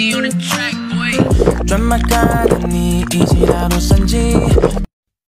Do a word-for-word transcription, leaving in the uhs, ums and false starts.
专卖咖的你，一起打洛杉矶。